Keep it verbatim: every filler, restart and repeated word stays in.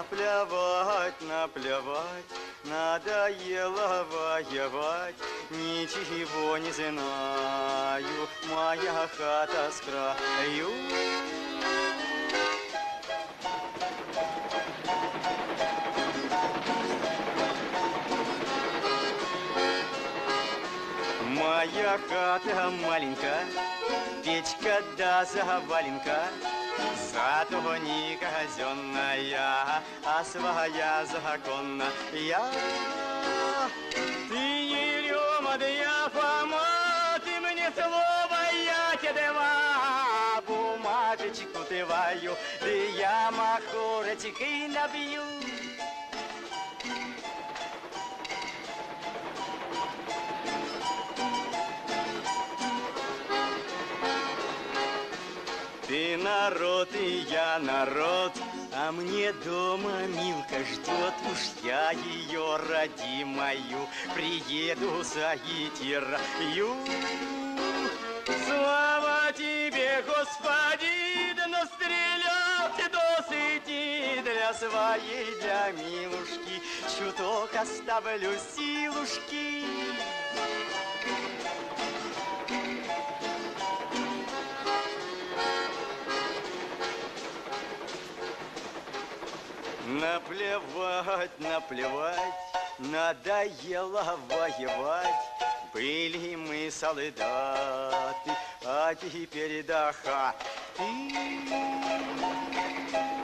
Наплевать, наплевать, надоело воевать, ничего не знаю, моя хата с краю. Моя хата маленькая, печка да заваленка, зато не казенная, а своя законная. Ты не Рема, да я Фома, ты мне слово, я тебе два, бумажечку ты ваю, да я махорочек и набью. Ты народ, и я народ, а мне дома Милка ждет. Уж я ее родимую приеду заить и раю. Слава тебе, Господи, да настрелял ты досыти для своей, для милушки, чуток оставлю силушки. Наплевать, наплевать, надоело воевать. Были мы солдаты, а теперь до хаты.